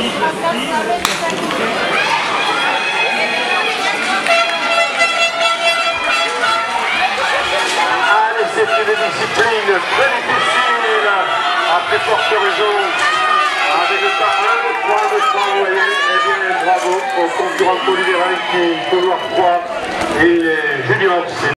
Allez, c'est une discipline très difficile, à très forte raison. Avec le pas 1, 3, 3, vous voyez, eh bien bravo aux concurrents polyvalents qui, pour leur 3 et juniors.